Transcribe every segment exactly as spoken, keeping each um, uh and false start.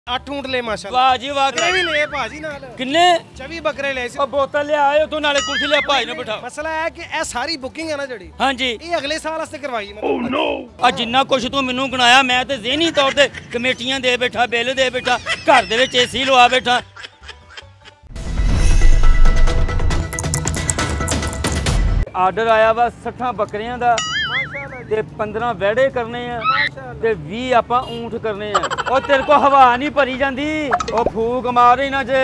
ਅੱਠ ਊਂਟ ਲੈ ਮਾਸ਼ਾਅੱਲਾ। ਵਾਹ ਜੀ ਵਾਹ। ਬੱਕਰੇ ਵੀ ਲੈ ਭਾਜੀ ਨਾਲ ਕਿੰਨੇ? ਚੌਵੀ ਬੱਕਰੇ ਲੈ ਸੀ। ਉਹ ਬੋਤਲ ਲਿਆਏ ਉਥੋਂ ਨਾਲੇ ਕੁਰਸੀ ਲਿਆ ਭਾਈ ਨੂੰ ਬਿਠਾਓ। ਮਸਲਾ ਹੈ ਕਿ ਇਹ ਸਾਰੀ ਬੁਕਿੰਗ ਹੈ ਨਾ ਜਿਹੜੀ, ਹਾਂਜੀ ਇਹ ਅਗਲੇ ਸਾਲ ਵਾਸਤੇ ਕਰਵਾਈ ਮਤਲਬ। ਓ ਨੋ। ਆ ਜਿੰਨਾ ਕੁਛ ਤੂੰ ਮੈਨੂੰ ਗਣਾਇਆ ਮੈਂ ਤੇ ਜ਼ਿਹਨੀ ਤੌਰ ਤੇ ਕਮੇਟੀਆਂ ਦੇ ਬੈਠਾ, ਬਿੱਲ ਦੇ ਬੈਠਾ, ਘਰ ਦੇ ਵਿੱਚ ਏਸੀ ਲਵਾ ਬੈਠਾ। ਆਰਡਰ ਆਇਆ ਵਾ ਸੱਠਾਂ ਬੱਕਰੀਆਂ ਦਾ ਤੇ ਪੰਦਰਾਂ ਵਹਿੜੇ ਕਰਨੇ ਆ ਤੇ ਵੀਹ ਆਪਾਂ ਊਂਠ ਕਰਨੇ ਆ। ਉਹ ਤੇਰੇ ਕੋ ਹਵਾ ਨਹੀਂ ਭਰੀ ਜਾਂਦੀ, ਉਹ ਫੂਕ ਮਾਰੇ ਨਾ ਜੇ।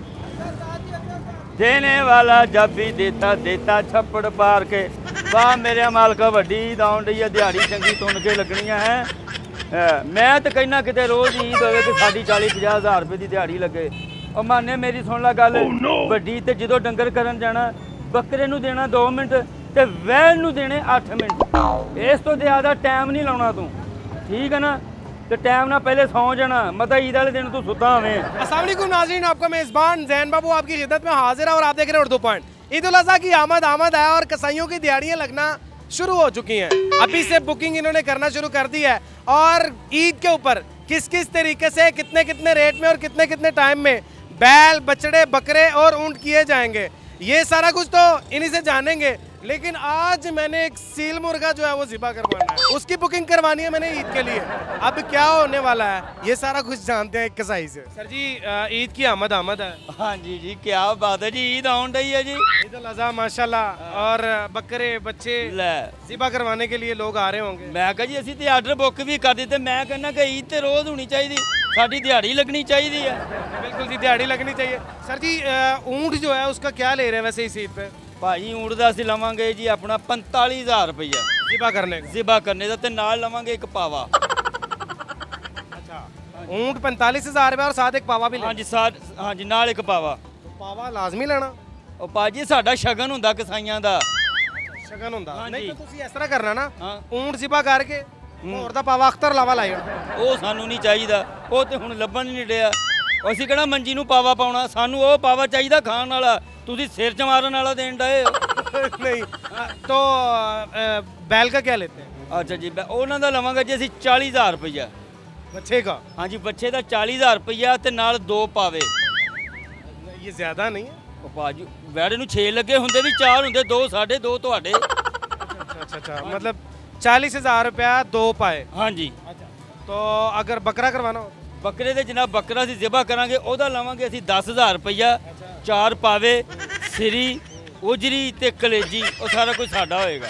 ਦੇਣੇ ਵਾਲਾ ਜਬ ਵੀ ਦੇਤਾ ਦੇਤਾ ਛੱਪੜ ਪਾਰ ਕੇ। ਵਾਹ ਮੇਰੇ ਮਾਲਕ ਵੱਡੀ ਦੌਣ ਡਈ ਆ, ਦਿਹਾੜੀ ਚੰਗੀ ਤੁੰਨ ਕੇ ਲੱਗਣੀਆਂ ਹੈ। ਮੈਂ ਤਾਂ ਕਹਿਣਾ ਕਿਤੇ ਰੋਜ਼ ਈਦ ਹੋਵੇ ਕਿ ਸਾਡੀ ਚਾਲੀ ਪੰਜਾਹ ਹਜ਼ਾਰ ਰੁਪਏ ਦੀ ਦਿਹਾੜੀ ਲੱਗੇ। ਉਹ ਮਾਨੇ ਮੇਰੀ ਸੁਣ ਲੈ ਗੱਲ, ਵੱਡੀ ਤੇ ਜਦੋਂ ਡੰਗਰ ਕਰਨ ਜਾਣਾ ਬੱਕਰੇ ਨੂੰ ਦੇਣਾ ਦੋ ਮਿੰਟ ਤੇ ਵੈਲ ਨੂੰ देने आठ मिनट। इस तो ज़्यादा टाइम नहीं लाना तू, ठीक है ना? तो टाइम ना पहले सौ जाना, मत ईद वाले दिन तू सुता हमें। अस्सलाम वालेकुम नाज़रीन, आपका मेज़बान ज़ैन बाबू आपकी खिदमत में हाजिर है और आप देख रहे हैं उर्दू पॉइंट। ईद उल अज़हा की आमद आमद है और कसाईयों की दिहाड़ियाँ लगना शुरू हो चुकी हैं। अभी से बुकिंग इन्होंने करना शुरू कर दी है और ईद के ऊपर किस किस तरीके से कितने कितने रेट में और कितने कितने टाइम में बैल बछड़े बकरे और ऊँट किए जाएंगे, ये सारा कुछ तो इन्हीं से जानेंगे। लेकिन आज मैंने एक सील मुर्गा जो है वो ज़िबा करवाना है, उसकी बुकिंग करवानी है मैंने ईद के लिए। अब क्या होने वाला है ये सारा कुछ जानते हैं एक कसाई से। सर जी ईद की आमद आमद है। हाँ जी जी क्या बात है जी, ईद आउन रही है जी। ईद उल अज़हा माशाल्लाह, और बकरे बच्चे ज़िबा करवाने के लिए लोग आ रहे होंगे। मैं कहा जी असी तो आर्डर बुक भी कर दिते। मैं कहना कि ईद तो रोज़ होनी चाहिए, साड़ी दिहाड़ी लगनी चाहिए है। बिल्कुल जी दिहाड़ी लगनी चाहिए। सर जी ऊँट जो है उसका क्या ले रहे हैं वैसे इस ईद पे? भाई ऊँट का असं लवांगे जी अपना पैंताली हज़ार रुपया ज़िबा करने का। ज़िबा करने का, नाल लवांगे एक पावा। अच्छा ऊँट पैंतालीस हज़ार रुपया और साथ एक पावा भी। हाँ जी साथ, हाँ जी नाल एक पावा। पावा लाजमी लेना? ਉਹ ਭਾਜੀ ਸਾਡਾ ਸ਼ਗਨ ਹੁੰਦਾ ਕਸਾਈਆਂ ਦਾ। ਸ਼ਗਨ ਹੁੰਦਾ ਹਾਂਜੀ। ਨਹੀਂ ਤਾਂ ਤੁਸੀਂ ਇਸ ਤਰ੍ਹਾਂ ਕਰਨਾ ਨਾ, ਹਾਂ। ਊਂਟ ਜ਼ਿਬਾ ਕਰਕੇ ਹੋਰ ਦਾ ਪਾਵਾ ਅਖਤਰ ਲਾਵਾ ਲਾਇਓ। ਉਹ ਸਾਨੂੰ ਨਹੀਂ ਚਾਹੀਦਾ, ਉਹ ਤੇ ਹੁਣ ਲੱਭਣ ਨਹੀਂ ਡਿਆ। ਅਸੀਂ ਕਿਹੜਾ ਮੰਜੀ ਨੂੰ ਪਾਵਾ ਪਾਉਣਾ, ਸਾਨੂੰ ਉਹ ਪਾਵਾ ਚਾਹੀਦਾ ਖਾਣ ਵਾਲਾ। ਤੁਸੀਂ ਸਿਰ ਚ ਮਾਰਨ ਵਾਲਾ ਦੇਣ ਡਏ ਹੋ। ਨਹੀਂ तो बैल का क्या लेते हैं? ਅੱਛਾ ਜੀ ਉਹਨਾਂ ਦਾ ਲਵਾਂਗੇ ਜੀ ਅਸੀਂ ਚਾਲੀ ਹਜ਼ਾਰ ਰੁਪਈਆ। बच्चे का? ਹਾਂਜੀ ਬੱਚੇ ਦਾ ਚਾਲੀ ਹਜ਼ਾਰ ਰੁਪਈਆ ਤੇ ਨਾਲ ਦੋ ਪਾਵੇ। ये ज्यादा नहीं है? ਉਹ ਭਾਜੀ ਵੈੜੇ ਨੂੰ ਛੇ ਲੱਗੇ ਹੁੰਦੇ ਵੀ ਚਾਰ ਹੁੰਦੇ, ਦੋ ਸਾਡੇ ਦੋ ਤੁਹਾਡੇ। अच्छा अच्छा अच्छा मतलब चालीस हजार रुपया दो पाए। ਹਾਂਜੀ तो अगर बकरा करवाना हो? ਬੱਕਰੇ ਦੇ ਜਨਾਬ ਬੱਕਰਾ ਅਸੀਂ ਜ਼ਿਬਾ ਕਰਾਂਗੇ ਉਹਦਾ ਲਵਾਂਗੇ ਅਸੀਂ ਦਸ ਹਜ਼ਾਰ ਰੁਪਈਆ। ਚਾਰ ਪਾਵੇ, ਸਿਰੀ, ਉਜਰੀ ਤੇ ਕਲੇਜੀ, ਉਹ ਸਾਰਾ ਕੁਝ ਸਾਡਾ ਹੋਏਗਾ।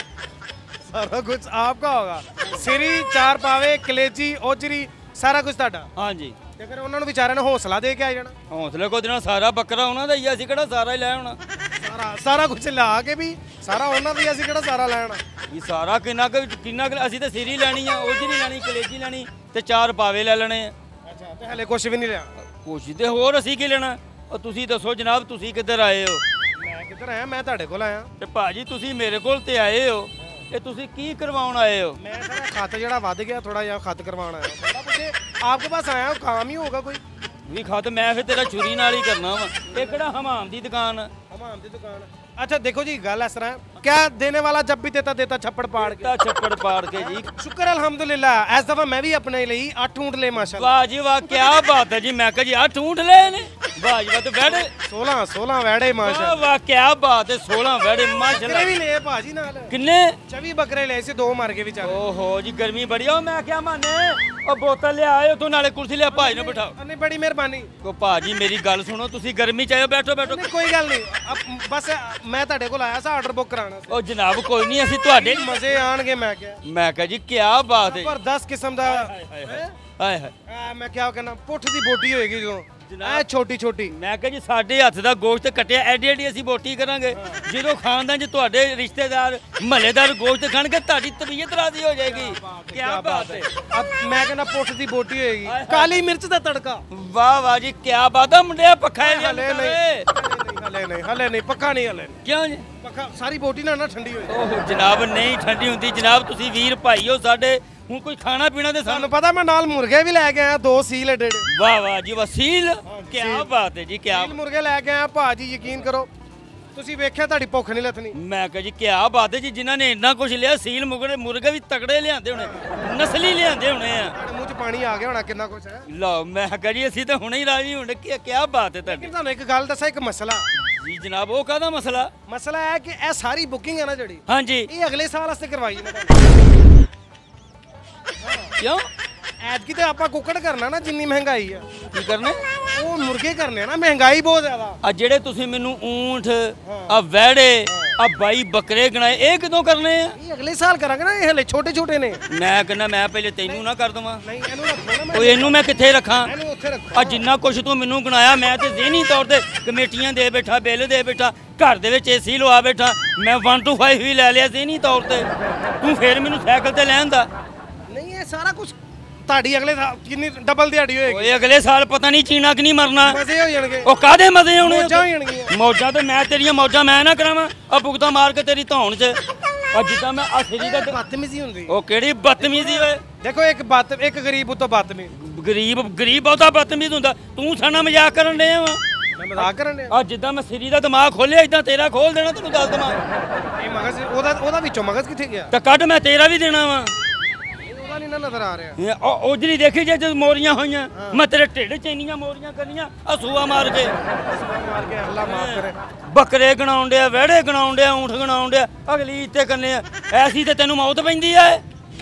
सारा कुछ आपका होगा? सिरी, चार पावे, कलेजी, ओजरी सारा कुछ ਤੁਹਾਡਾ? ਹਾਂਜੀ ਤੇ ਫਿਰ ਉਹਨਾਂ ਨੂੰ ਵਿਚਾਰਿਆਂ ਨੂੰ ਹੌਸਲਾ ਦੇ ਕੇ ਆ ਜਾਣਾ। ਹੌਸਲੇ ਕੋ ਦੇਣਾ, ਸਾਰਾ ਬੱਕਰਾ ਉਹਨਾਂ ਦਾ ਹੀ ਆ, ਅਸੀਂ ਕਿਹੜਾ ਸਾਰਾ ਹੀ ਲੈ ਆਉਣਾ। ਸਾਰਾ ਸਾਰਾ ਕੁਝ ਲਾ ਕੇ ਵੀ ਸਾਰਾ ਉਹਨਾਂ ਦੀ, ਅਸੀਂ ਕਿਹੜਾ ਸਾਰਾ ਲੈ ਆਉਣਾ। ਇਹ ਸਾਰਾ ਕਿੰਨਾ ਕੁ ਕਿੰਨਾ ਕੁ ਅਸੀਂ ਤਾਂ ਸਿਰੀ ਲੈਣੀ ਆ, ਉਜਰੀ ਲੈਣੀ, ਕਲੇਜੀ ਲੈਣੀ ਤੇ ਚਾਰ ਪਾਵੇ ਲੈ ਲੈਣੇ ਆ। ਅੱਛਾ ਤੇ ਹਲੇ ਕੁਝ ਵੀ ਨਹੀਂ ਲਿਆ? ਕੋਸ਼ਿਸ਼ ਤੇ ਹੋਰ ਅਸੀਂ ਕੀ ਲੈਣਾ। ਉਹ ਤੁਸੀਂ ਦੱਸੋ ਜਨਾਬ ਤੁਸੀਂ ਕਿੱਧਰ ਆਏ ਹੋ? ਮੈਂ ਕਿੱਧਰ ਆਇਆ, ਮੈਂ ਤੁਹਾਡੇ ਕੋਲ ਆਇਆ। ਤੇ ਭਾਜੀ ਤੁਸੀਂ ਮੇਰੇ ਕੋਲ ਤੇ ਆਏ ਹੋ, ਇਹ ਤੁਸੀਂ ਕੀ ਕਰਵਾਉਣ ਆਏ ਹੋ? मैं सर खत जरा वध गया थोड़ा या खत करवाना है, थोड़ा मुझे आपके पास आया हूँ, काम ही होगा कोई। ਵੀ ਖਤ ਮੈਂ ਫਿਰ ਤੇਰਾ ਛੁਰੀ ਨਾਲ ਹੀ ਕਰਨਾ ਵਾ। ਇਹ ਕਿਹੜਾ ਹਮਾਮ ਦੀ ਦੁਕਾਨ ਆ? हमाम दी दुकान। अच्छा देखो जी गल इस तरह है, क्या देने वाला जब भी देता देता छप्पड़ पाड़ के। ਤਾਂ ਛੱਪੜ ਪਾੜ ਕੇ ਜੀ। शुक्र अल्हम्दुलिल्लाह इस दफा मैं भी अपने ਲਈ ਅੱਠ ਊਂਟ ਲੈ माशाल्लाह। ਵਾਹ ਜੀ ਵਾਹ ਕੀ ਬਾਤ ਹੈ ਜੀ। ਮੈਂ ਕਹਾਂ ਜੀ ਅੱਠ ਊਂਠ ਲਏ ਨੇ। ਵਾਹ ਜੀ ਵਾਹ ਤੇ ਵੈੜੇ सोलह सोलह वैड़े ਵਾਹ माशाल्लाह। ਵਾਹ ਕੀ ਬਾਤ ਹੈ। सोलह ਵੈੜੇ बकरे ਮਾਸ਼ਾਅੱਲਾ। भी ले भाजी नाल। ਕਿੰਨੇ? चौबीस बकरे ले से दो मर गए बेचारे। ਓਹੋ ਜੀ ਗਰਮੀ ਬੜੀ ਆ। ਮੈਂ ਕਿਹਾ ਮਾਨੇ ਉਹ ਬੋਤਲ ਲਿਆਏ ਉਥੋਂ ਨਾਲੇ ਕੁਰਸੀ ਲਿਆ ਭਾਈ ਨੂੰ ਬਿਠਾਓ। नहीं बड़ी मेहरबानी। ਕੋ ਭਾਜੀ ਮੇਰੀ ਗੱਲ ਸੁਣੋ, ਤੁਸੀਂ ਗਰਮੀ ਚ ਆਇਓ, ਬੈਠੋ ਬੈਠੋ। नहीं कोई गल नहीं, अब बस मैं ਤੁਹਾਡੇ ਕੋਲ ਆਇਆ ਸੀ ਆਰਡਰ ਬੁੱਕ ਕਰਾਉਣਾ ਸੀ। ਉਹ ਜਨਾਬ ਕੋਈ ਨਹੀਂ, ਅਸੀਂ ਤੁਹਾਡੇ ਮਜ਼ੇ ਆਣਗੇ। ਮੈਂ ਕਿਹਾ ਮੈਂ ਕਿਹਾ ਜੀ ਕੀ ਬਾਤ ਹੈ। ਜ਼ਬਰਦਸਤ ਕਿਸਮ ਦਾ ਹਾਏ ਹਾਏ ਆ ਮੈਂ ਕਿਹਾ ਕਹਿੰਦਾ ਪੁੱਠ ਦੀ ਬੋਟੀ ਹੋਏਗੀ ਜਦੋਂ ਐ ਛੋਟੀ ਛੋਟੀ। ਮੈਂ ਕਿਹਾ ਜੀ ਸਾਡੇ ਹੱਥ ਦਾ ਗੋਸ਼ਤ ਕੱਟਿਆ ਐਡੀ ਐਡੀ ਅਸੀਂ ਬੋਟੀ ਕਰਾਂਗੇ। ਜਦੋਂ ਖਾਨਦਾਨ ਚ ਤੁਹਾਡੇ ਰਿਸ਼ਤੇਦਾਰ ਮਹੱਲੇਦਾਰ ਗੋਸ਼ਤ ਖਾਣਗੇ ਤੁਹਾਡੀ ਤਬੀਅਤ ਰਾਜ਼ੀ ਹੋ ਜਾਏਗੀ। ਕੀ ਬਾਤ ਹੈ। ਅਬ ਮੈਂ ਕਹਿੰਦਾ ਪੁੱਠ ਦੀ ਬੋਟੀ ਹੋਏਗੀ, ਕਾਲੀ ਮਿਰਚ ਦਾ ਤੜਕਾ। ਵਾਹ ਵਾਹ ਜੀ ਕੀ ਬਾਤ ਆ ਮੁੰਡਿਆ। ਪੱਖਾ ਹੈ ਹਲੇ ਨਹੀਂ ਹਲੇ ਨਹੀਂ ਹਲੇ ਨਹੀਂ ਪੱਕਾ ਨਹੀਂ ਹਲੇ। ਕਿਉਂ ਜੀ? ਪੱਕਾ ਸਾਰੀ ਬੋਟੀ ਨਾ ਨਾ ਠੰਡੀ ਹੋਏ। ਓਹ ਜਨਾਬ ਨਹੀਂ ਠੰਡੀ ਹੁੰਦੀ ਜਨਾਬ, ਤੁਸੀਂ ਵੀਰ ਭਾਈ ਹੋ ਸਾਡੇ। ਹੁਣ ਕੋਈ ਖਾਣਾ ਪੀਣਾ ਤੇ ਤੁਹਾਨੂੰ ਸਾਨੂੰ ਪਤਾ ਮੈਂ ਨਾਲ ਮੁਰਗੇ ਵੀ ਲੈ ਕੇ ਆਇਆ, ਦੋ ਸੀਲ ਏਡੇ ਏਡੇ। ਵਾਹ ਵਾਹ ਜੀ ਵਸੀਲ ਕੀ ਬਾਤ ਹੈ ਜੀ। ਕੀ ਸੀਲ ਮੁਰਗੇ ਲੈ ਕੇ ਆਇਆ ਭਾਜੀ, ਯਕੀਨ ਕਰੋ ਤੁਸੀਂ ਵੇਖਿਆ ਤੁਹਾਡੀ ਭੁੱਖ ਨਹੀਂ ਲੱਥਣੀ। ਮੈਂ ਕਹਾਂ ਜੀ ਕੀ ਬਾਤ ਹੈ ਜੀ। ਜਿਨ੍ਹਾਂ ਨੇ ਇੰਨਾ ਕੁਝ ਲਿਆ, ਸੀਲ ਮੁਰਗੇ ਮੁਰਗੇ ਵੀ ਤਕੜੇ ਲਿਆਂਦੇ ਹੋਣੇ, ਨਸਲੀ ਲਿਆਂਦੇ ਹੋਣੇ ਆ। ਮੂੰਹ ਚ ਪਾਣੀ ਆ ਗਿਆ ਹੋਣਾ ਕਿੰਨਾ ਕੁਛ ਹੈ ਲਓ ਮੈਂ ਕਰੀ ਅਸੀਂ ਤਾਂ ਹੁਣੇ ਹੀ ਰਾਜੀ ਹੁਣ ਕੀ ਕੀ ਬਾਤ ਹੈ ਤੁਹਾਡੀ ਲੇਕਿਨ ਤੁਹਾਨੂੰ ਇੱਕ ਗੱਲ ਦੱਸਾਂ ਇੱਕ ਮਸਲਾ ਜੀ ਜਨਾਬ ਉਹ ਕਾਹਦਾ ਮਸਲਾ ਮਸਲਾ ਹੈ ਕਿ ਇਹ ਸਾਰੀ ਬੁਕਿੰਗ ਹੈ ਨਾ ਜਿਹੜੀ ਹਾਂਜੀ ਇਹ ਅਗਲੇ ਸਾਲ ਵਾਸਤੇ ਕਰਵਾਈ ਇਹਨਾਂ ਨੇ ਕਿਉਂ ਐਤਕੀ ਤੇ ਆਪਾਂ ਕੁੱਕੜ ਕਰਨਾ ਨਾ ਜਿੰਨੀ ਮਹਿੰਗਾਈ ਆ ਕੀ ਕਰਨੇ ਉਹ ਮੁਰਗੇ ਕਰਨੇ ਆ ਨਾ ਮਹਿੰਗਾਈ ਬਹੁਤ ਜ਼ਿਆਦਾ ਆ ਜਿਹੜੇ ਤੁਸੀਂ ਮੈਨੂੰ ਊਂਠ ਆ ਵਹਿੜੇ ਆ ਬਾਈ ਬੱਕਰੇ ਗਣਾਏ ਇਹ ਕਿਦੋਂ ਕਰਨੇ ਆ ਇਹ ਅਗਲੇ ਸਾਲ ਕਰਾਂਗੇ ਨਾ ਇਹ ਹਲੇ ਛੋਟੇ ਛੋਟੇ ਨੇ ਮੈਂ ਕਹਿੰਦਾ ਮੈਂ ਪਹਿਲੇ ਤੈਨੂੰ ਨਾ ਕਰ ਦਵਾਂ ਨਹੀਂ ਇਹਨੂੰ ਰੱਖੋ ਨਾ ਮੈਂ ਉਹ ਇਹਨੂੰ ਮੈਂ ਕਿੱਥੇ ਰੱਖਾਂ ਇਹਨੂੰ ਉੱਥੇ ਰੱਖੋ ਆ ਜਿੰਨਾ ਕੁਛ ਤੂੰ ਮੈਨੂੰ ਗਣਾਇਆ ਮੈਂ ਤੇ ਜ਼ਿਹਨੀ ਤੌਰ ਤੇ ਕਮੇਟੀਆਂ ਦੇ ਬੈਠਾ ਬਿੱਲ ਦੇ ਬੈਠਾ ਘਰ ਦੇ ਵਿੱਚ ਏਸੀ ਲਵਾ ਬੈਠਾ ਮੈਂ ਇੱਕ ਤੋਂ ਪੰਜ ਵੀ ਲੈ ਲਿਆ ਜ਼ਿਹਨੀ ਤੌਰ ਤੇ ਤੂੰ ਫੇਰ ਮੈਨੂੰ ਸਾਈਕਲ ਤੇ ਲੈਣ ਦਾ ਨਹੀਂ ਇਹ ਸਾਰਾ ਕੁਝ ਤੁਹਾਡੀ ਅਗਲੇ ਸਾਲ ਕਿੰਨੀ ਡਬਲ ਦਿਹਾੜੀ ਹੋਏਗੀ ਓਏ ਅਗਲੇ ਸਾਲ ਪਤਾ ਨਹੀਂ ਚੀਨਾ ਕਿ ਨਹੀਂ ਮਰਨਾ ਮਜ਼ੇ ਹੋ ਜਾਣਗੇ ਉਹ ਕਾਦੇ ਮਜ਼ੇ ਆਉਣੇ ਮੌਜਾਂ ਹੋ ਜਾਣਗੀਆਂ ਮੌਜਾਂ ਤੇ ਮੈਂ ਤੇਰੀਆਂ ਮੌਜਾਂ ਮੈਂ ਨਾ ਕਰਾਵਾਂ ਆ ਬੁਗਤਾ ਮਾਰ ਕੇ ਤੇਰੀ ਧੌਣ 'ਚ ਆ ਜਿੱਦਾਂ ਮੈਂ ਆ ਸਰੀ ਦਾ ਬਦਤਮੀਜ਼ੀ ਹੁੰਦੀ ਉਹ ਕਿਹੜੀ ਬਦਤਮੀਜ਼ੀ ਓਏ ਦੇਖੋ ਇੱਕ ਬਾਤ ਇੱਕ ਗਰੀਬ ਉਤੋਂ ਬਦਤਮੀਜ਼ ਗਰੀਬ ਗਰੀਬ ਬਹੁਤਾ ਬਦਤਮੀਜ਼ ਹੁੰਦਾ ਤੂੰ ਸਾਡਾ ਮਜ਼ਾਕ ਕਰਨ ਡਿਆ ਵਾ ਮੈਂ ਮਜ਼ਾਕ ਕਰਨ ਡਿਆ ਆ ਜਿੱਦਾਂ ਮੈਂ ਸਰੀ ਦਾ ਦਿਮਾਗ ਖੋਲਿਆ ਇਦਾਂ ਤੇਰਾ ਖੋਲ ਦੇਣਾ ਤੈਨੂੰ ਦੱਸ ਦਵਾਂ ਇਹ ਮਗਜ਼ ਉਹਦਾ ਉਹਦਾ ਵਿੱਚੋਂ ਮਗਜ਼ ਕਿੱਥੇ ਗਿਆ ਤਾਂ ਕੱਢ ਮੈਂ ਤੇਰਾ ਵੀ ਦੇਣਾ ਵਾ ਉਹਦਾ ਨਹੀਂ ਨਾ ਨਜ਼ਰ ਆ ਰਿਹਾ ਇਹ ਉਹ ਉਹ ਜਿਹੜੀ ਦੇਖੀ ਜੇ ਜਦ ਮੋਰੀਆਂ ਹੋਈਆਂ ਮੈਂ ਤੇਰੇ ਢਿੱਡ 'ਚ ਇੰਨੀਆਂ ਮੋਰੀਆਂ ਕਰਨੀਆਂ ਆ ਸੂਆ ਮਾਰ ਕੇ ਮਾਰ ਕੇ ਅੱਲਾ ਮਾਫ ਕਰੇ ਬੱਕਰੇ ਗਣਾਉਣ ਡਿਆ ਵਿਹੜੇ ਗਣਾਉਣ ਡਿਆ ਊਂਠ ਗਣਾਉਣ ਡਿਆ ਅਗਲੀ ਇੱਥੇ ਕੰਨੇ ਆ ਐਸੀ ਤੇ ਤੈਨੂੰ ਮੌਤ ਪੈਂਦੀ ਆ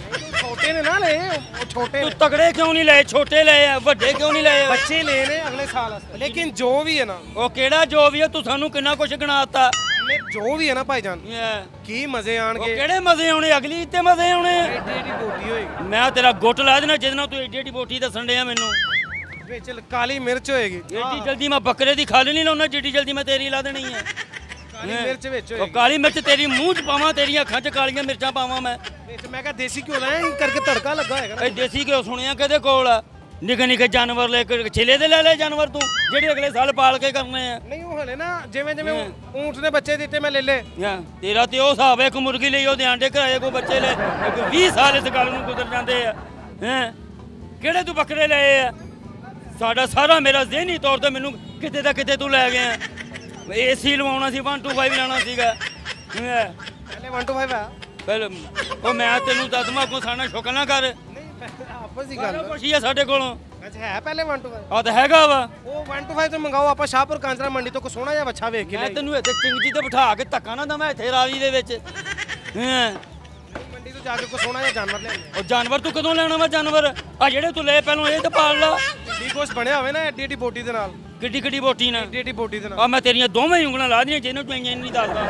ਛੋਟੇ ਨੇ ਨਾ ਲੈ ਉਹ ਛੋਟੇ ਤੂੰ ਤਗੜੇ ਕਿਉਂ ਨਹੀਂ ਲਏ ਛੋਟੇ ਲਏ ਆ ਵੱਡੇ ਕਿਉਂ ਨਹੀਂ ਲਏ ਬੱਚੇ ਲੈ ਨੇ ਅਗਲੇ ਸਾਲ ਵਾਸਤੇ ਲੇਕਿਨ ਜੋ ਵੀ ਹੈ ਨਾ ਉਹ ਕਿਹੜਾ ਜੋ ਵੀ ਆ ਤੂੰ ਸਾਨੂੰ ਕਿੰਨਾ ਕੁਛ ਗਣਾਤਾ ਜੋ ਵੀ ਹੈ ਨਾ ਭਾਈਜਾਨ ਉਹ ਕੀ ਮਜ਼ੇ ਆਣਗੇ ਕਿਹੜੇ ਮਜ਼ੇ ਆਉਣੇ ਅਗਲੀ ਇੱਥੇ ਮਜ਼ੇ ਆਉਣੇ ਆ ਏਡੀ ਏਡੀ ਬੋਟੀ ਹੋਏਗੀ ਮੈਂ ਤੇਰਾ ਗੁੱਟ ਲਾ ਦੇਣਾ ਜਿਹਦੇ ਨਾਲ ਤੂੰ ਏਡੀ ਏਡੀ ਬੋਟੀ ਦੱਸਣ ਡਿਆ ਮੈਨੂੰ ਵਿੱਚ ਕਾਲੀ ਮਿਰਚ ਹੋਏਗੀ ਏਡੀ ਜਲਦੀ ਮੈਂ ਬੱਕਰੇ ਦੀ ਖੱਲ ਨਹੀਂ ਲਾਉਣਾ ਜਿੱਡੀ ਜਲਦੀ ਮੈਂ ਤੇਰੀ ਲਾ ਦੇਣੀ ਹੈ ਕਾਲੀ ਮਿਰਚ ਵਿੱਚ ਉਹ ਹੋਏਗੀ ਕਾਲੀ ਮਿਰਚ ਤੇਰੀ ਮੂੰਹ 'ਚ ਪਾਵਾਂ ਤੇਰੀਆਂ ਅੱਖਾਂ 'ਚ ਕਾਲੀਆਂ ਮਿਰਚਾਂ ਪਾਵਾਂ ਮੈਂ ਵਿੱਚ ਮੈਂ ਕਿਹਾ ਦੇਸੀ ਘਿਓ ਦਾ ਐਂ ਕਰਕੇ ਤੜਕਾ ਲੱਗਾ ਹੋਏਗਾ ਨਾ ਇਹ ਦੇਸੀ ਘਿਓ ਸੁਣਿਆ ਕਿਹਦੇ ਕੋਲ ਆ ਨਿੱਕੇ ਨਿੱਕੇ ਜਾਨਵਰ ਲੈ ਕੇ ਛਿਲੇ ਦੇ ਲੈ ਲੈ ਜਾਨਵਰ ਤੂੰ ਜਿਹੜੇ ਅਗਲੇ ਸਾਲ ਪਾਲ ਕੇ ਕਰਨੇ ਆ ਨਹੀਂ ਉਹ ਹਲੇ ਨਾ ਜਿਵੇਂ ਜਿਵੇਂ ਊਂਠ ਦੇ ਬੱਚੇ ਦਿੱਤੇ ਮੈਂ ਲੈ ਲੈ ਯਾ ਤੇਰਾ ਤੇ ਉਹ ਹਿਸਾਬ ਹੈ ਇੱਕ ਮੁਰਗੀ ਲਈ ਉਹਦੇ ਆਂਡੇ ਕਰਾਏ ਕੋ ਬੱਚੇ ਲੈ ਇੱਕ ਵੀਹ ਸਾਲ ਇਸ ਗੱਲ ਨੂੰ ਗੁਜ਼ਰ ਜਾਂਦੇ ਆ ਹੈ ਕਿਹੜੇ ਤੂੰ ਬੱਕਰੇ ਲਏ ਆ ਸਾਡਾ ਸਾਰਾ ਮੇਰਾ ਜ਼ਿਹਨੀ ਤੌਰ ਤੇ ਮੈਨੂੰ ਕਿਤੇ ਦਾ ਕਿਤੇ ਤੂੰ ਲੈ ਗਿਆ ਏਸੀ ਲਵਾਉਣਾ ਸੀ ਇੱਕ ਤੋਂ ਪੰਜ ਲੈਣਾ ਸੀਗਾ ਪਹਿਲੇ ਇੱਕ ਤੋਂ ਪੰਜ ਆ ਪਹਿਲ ਉਹ ਮੈਂ ਤੈਨੂੰ ਦਸਵਾਂ ਕੋ ਸਾਨਾ ਸ਼ੁਕਰ ਨਾ ਕਰ ਨਹੀਂ ਆਪਸ ਦੀ ਗੱਲ ਕੁਛ ਆ ਸਾਡੇ ਕੋਲੋਂ ਅੱਛਾ ਹੈ ਪਹਿਲੇ ਇੱਕ ਤੋਂ ਪੰਜ ਆ ਤਾਂ ਹੈਗਾ ਵਾ ਉਹ ਇੱਕ ਤੋਂ ਪੰਜ ਤੋਂ ਮੰਗਾਓ ਆਪਾਂ ਸ਼ਾਹਪੁਰ ਕਾਂਜਰਾ ਮੰਡੀ ਤੋਂ ਕੋ ਸੋਹਣਾ ਜਿਹਾ ਬੱਚਾ ਵੇਖ ਕੇ ਮੈਂ ਲੈ ਤੈਨੂੰ ਇੱਥੇ ਚਿੰਗਜੀ ਤੇ ਬਿਠਾ ਕੇ ਧੱਕਾ ਨਾ ਦਵਾਂ ਇੱਥੇ ਰਾਵੀ ਦੇ ਵਿੱਚ ਹਾਂ ਮੰਡੀ ਤੋਂ ਜਾ ਕੇ ਕੋ ਸੋਹਣਾ ਜਿਹਾ ਜਾਨਵਰ ਲੈ ਉਹ ਜਾਨਵਰ ਤੂੰ ਕਦੋਂ ਲੈਣਾ ਵਾ ਜਾਨਵਰ ਆ ਜਿਹੜੇ ਤੂੰ ਲਏ ਪਹਿਲਾਂ ਇਹ ਤੇ ਪਾਲ ਲਾ ਡੀ ਕੁਛ ਬਣਿਆ ਹੋਵੇ ਨਾ ਐਡੀ ਐਡੀ ਬੋਟੀ ਦੇ ਨਾਲ ਕਿੱਡੀ ਕਿੱਡੀ ਬੋਟੀ ਨਾਲ ਐਡੀ ਐਡੀ ਬੋਟੀ ਦੇ ਨਾਲ ਆ ਮੈਂ ਤੇਰੀਆਂ ਦੋਵੇਂ ਹੀ ਉਂਗਲਾਂ ਲਾ ਦੀਆਂ ਜਿਹਨੂੰ ਤੂੰ ਇੰਨੀ ਨਹੀਂ ਦੱਸਦਾ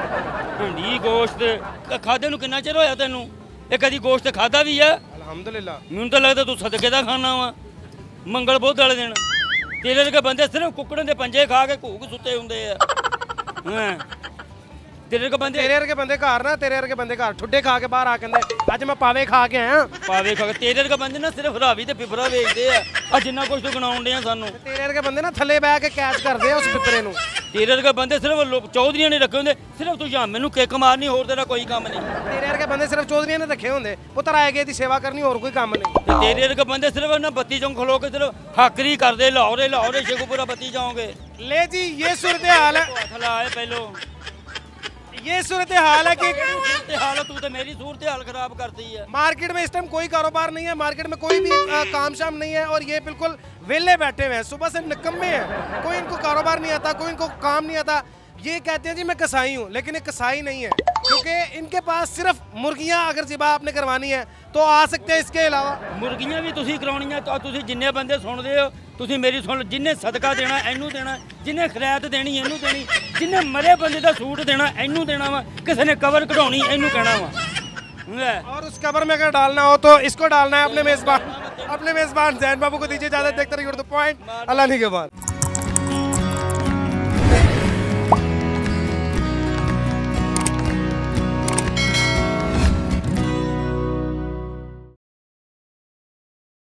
ਭਿੰਡੀ ਗੋਸ਼ਤ ਖਾਦੇ ਨੂੰ ਕਿੰਨਾ ਚਿਰ ਹੋਇਆ ਤੈਨੂੰ ਇਹ ਕਦੀ ਗੋਸ਼ਤ ਖਾਦਾ ਵੀ ਆ ਅਲਹਮਦੁਲਿਲਾ ਮੈਨੂੰ ਤਾਂ ਲੱਗਦਾ ਤੂੰ ਸਦਕੇ ਦਾ ਖਾਣਾ ਵਾ ਮੰਗਲ ਬੁੱਧ ਵਾਲੇ ਦਿਨ ਤੇਰੇ ਵਰਗੇ ਬੰਦੇ ਸਿਰਫ ਕੁੱਕੜਾਂ ਦੇ ਪੰਜੇ ਖਾ ਕੇ ਘੂਕ ਸੁੱਤੇ ਹੁੰਦੇ ਆ ਹਾਂ ਤੇਰੇ ਵਰਗੇ ਬੰਦੇ ਤੇਰੇ ਵਰਗੇ ਬੰਦੇ ਘਰ ਨਾ ਤੇਰੇ ਵਰਗੇ ਬੰਦੇ ਘਰ ਠੁੱਡੇ ਖਾ ਕੇ ਬਾਹਰ ਆ ਕਹਿੰਦੇ ਅੱਜ ਮੈਂ ਪਾਵੇ ਖਾ ਕੇ ਆਇਆ ਪਾਵੇ ਖਾ ਕੇ ਤੇਰੇ ਵਰਗੇ ਬੰਦੇ ਨਾ ਸਿਰਫ ਰਾਵੀ ਤੇ ਪਿਪਰਾ ਵੇਚਦੇ ਆ ਆ ਜਿੰਨਾ ਕੁਝ ਤੂੰ ਗਣਾਉਣ ਡਿਆ ਸਾਨੂੰ ਤੇਰੇ ਵਰਗੇ ਬੰਦੇ ਨਾ ਥੱਲੇ ਬਹਿ ਕੇ ਕੈਚ ਕਰਦੇ ਆ ਉਸ ਪਿੱਪਰੇ ਨੂੰ ਤੇਰੇ ਵਰਗੇ ਬੰਦੇ ਸਿਰਫ ਲੋਕ ਚੌਧਰੀਆਂ ਨੇ ਰੱਖੇ ਹੁੰਦੇ ਸਿਰਫ ਤੂੰ ਜਾਂ ਮੈਨੂੰ ਕਿੱਕ ਮਾਰਨੀ ਹੋਰ ਤੇਰਾ ਕੋਈ ਕੰਮ ਨਹੀਂ ਤੇਰੇ ਵਰਗੇ ਬੰਦੇ ਸਿਰਫ ਚੌਧਰੀਆਂ ਨੇ ਰੱਖੇ ਹੁੰਦੇ ਪੁੱਤਰ ਆਏ ਗਏ ਦੀ ਸੇਵਾ ਕਰਨੀ ਹੋਰ ਕੋਈ ਕੰਮ ਨਹੀਂ ਤੇ ਤੇਰੇ ਵਰਗੇ ਬੰਦੇ ਸਿਰਫ ਨਾ ਬੱਤੀ ਚੌਂਕ ਖਲੋ ਕੇ ਸਿਰਫ ਹਾਕਰੀ ਕਰਦੇ ਲਾਹੌਰੇ ਲਾਹੌਰੇ ਸ਼ੇਖੂਪੁਰਾ ਬੱਤੀ ਜਾਓਗੇ ले जी ये सूरत हाल है ਹੱਥ ਲਾਏ ਪਹਿਲੋਂ ये सूरत हाल है कि सूरत हाल तू तो मेरी सूरत हाल खराब करती है मार्केट में इस टाइम कोई कारोबार नहीं है मार्केट में कोई भी आ, काम शाम नहीं है और ये बिल्कुल वेले बैठे हुए हैं सुबह से निकम्मे हैं कोई इनको कारोबार नहीं आता कोई इनको काम नहीं आता ये कहते हैं जी मैं कसाई हूँ लेकिन ये कसाई नहीं है क्योंकि इनके पास सिर्फ मुर्गियाँ अगर ज़िबा आपने करवानी है तो आ सकते हैं इसके अलावा ਮੁਰਗੀਆਂ ਵੀ ਤੁਸੀਂ ਕਰਾਉਣੀਆਂ ਤਾਂ ਤੁਸੀਂ ਜਿੰਨੇ ਬੰਦੇ ਸੁਣਦੇ ਹੋ ਤੁਸੀਂ ਮੇਰੀ ਸੁਣ ਜਿੰਨੇ ਸਦਕਾ ਦੇਣਾ ਇਹਨੂੰ ਦੇਣਾ ਜਿੰਨੇ ਖਿਰਾਇਤ ਦੇਣੀ ਇਹਨੂੰ ਦੇਣੀ ਜਿੰਨੇ ਮਰੇ ਬੰਦੇ ਦਾ ਸੂਟ ਦੇਣਾ ਇਹਨੂੰ ਦੇਣਾ ਵਾ ਕਿਸੇ ਨੇ ਕਵਰ ਕਢਾਉਣੀ ਇਹਨੂੰ ਕਹਿਣਾ ਵਾ ਲੈ और उस कवर में अगर डालना हो तो इसको डालना है अपने मेज़बान अपने मेज़बान जैन बाबू को दीजिए इजाज़त देखते रहिए उर्दू पॉइंट अल्लाह नहीं के बाद